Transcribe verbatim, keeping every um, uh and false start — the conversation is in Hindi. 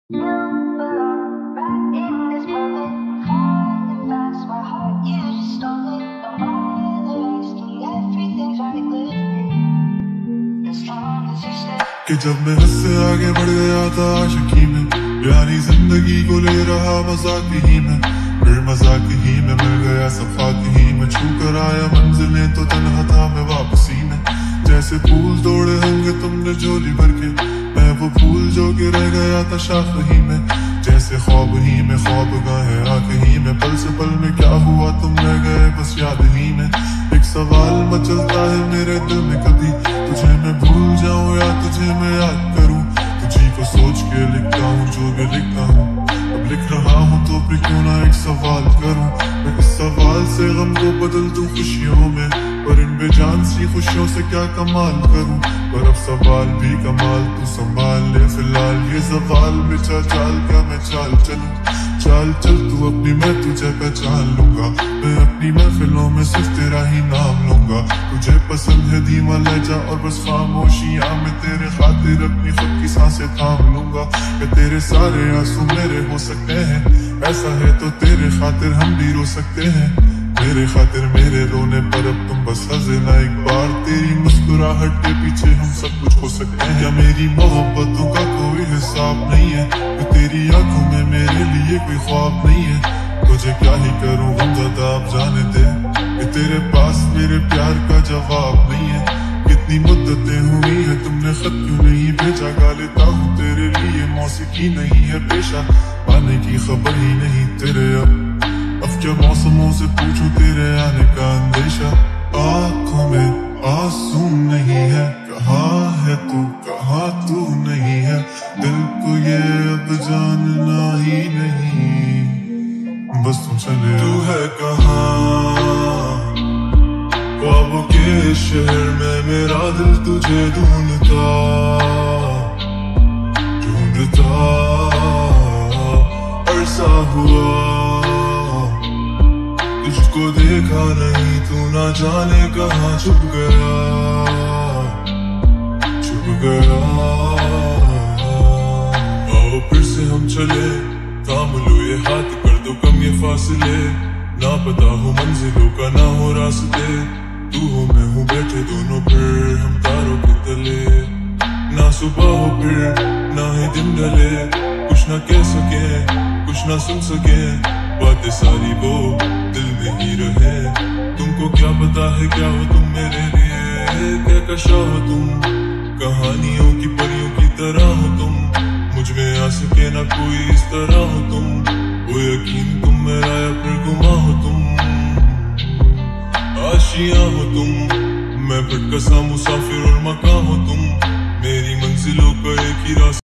You belong right in this moment. I'm falling fast, my heart you just stole it. Don't mind the rest, and everything's right with me. As long as you stay. कि जब मैं उससे आगे बढ़ गया था आशिकी में, यानी जिंदगी को ले रहा मजाक ही में, फिर मजाक ही में मिल गया सफाक ही में, छू कर आया मंजिलें तो तन्हा था मैं वापसी में। जैसे फूल तोड़े होंगे तुमने झोली भर के, मैं वो फूल जो कि रह गया था शाख ही में। जैसे ख्वाब ही में ख्वाब गाहे आंख ही में, पल से पल में क्या हुआ तुम रह गए बस याद ही में। एक सवाल मचलता है मेरे दिल में, कभी तुझे मैं भूल जाऊं या तुझे मैं याद करूं। तुझी को सोच के लिखता हूँ जो भी लिखता हूँ, अब लिख रहा हूँ तो फिर क्यों ना एक सवाल करूं। मैं इस सवाल से गम को बदल दूं खुशियों में, पर इन बेजान सी खुशियों से क्या कमाल करूं। पर अब सवाल भी कमाल तू संभाल ले फिलहाल, ये सवाल मिचा चाल क्या मैं चाल चलूं। चाल चल तू अपनी, मैं तुझे पहचान लूंगा, मैं अपनी महफिलों में सिर्फ तेरा ही नाम लूंगा। तुझे पसंद है धीमा लहजा और बस खामोशियां में तेरे खातिर अपनी खुद की सांसें थाम लूंगा। कि तेरे सारे आंसू मेरे हो सकते हैं, ऐसा है तो तेरे खातिर हम भी रो सकते हैं। मेरे खातिर मेरे रोने पर अब तुम बस हंसे ना एक बार, तेरी मुस्कुराहट के पीछे हम सब कुछ हो सकते हैं। क्या मेरी मोहब्बतों का कोई हिसाब नहीं है, तो तेरी आंखों में मेरे लिए कोई ख्वाब नहीं है। तुझे क्या ही करूं हम ज्यादा आप जाने दे, कि तेरे पास मेरे प्यार का जवाब नहीं है। कितनी मुद्दतें हुई है तुमने खत क्यों नहीं भेजा, गा लेता हूँ तेरे लिए मौसीकी नहीं है पेशा, पाने की खबर ही नहीं तेरे अब। अब क्या मौसमों से पूछूं तेरे आने का अंदेशा, आंखों में आंसू नहीं है, कहाँ है तू कहाँ तू नहीं है। दिल को ये अब जानना ही नहीं, बस तुम चले। तू है कहाँ ख्वाबों के शहर में, मेरा दिल तुझे ढूंढता ढूंढता अरसा हुआ। तुझको देखा नहीं तू ना जाने कहाँ छुप गया छुप गया। आओ फिर से हम चले, थाम लो ये हाथ, कर दो कम ये फासले। ना पता हो मंजिलों का ना हो रास्ते, तू हो मैं हूँ बैठे दोनों फिर हम तारों के तले। ना सुबह हो फिर ना ही दिन ढले, कुछ ना कह सके कुछ ना सुन सके, बातें सारी वो दिल में ही रहे। तुमको क्या पता है क्या हो तुम मेरे लिए, क्या कशा हो तुम, कहानियों की परियों की तरह हो तुम। मुझ में आ सके ना कोई इस तरह हो तुम, वो यकीन तुम मेरा या फिर गुमा हो तुम। आशियां हो तुम, मैं भटका सा मुसाफिर और मकान हो तुम, मेरी मंजिलों का एक ही रास्ता।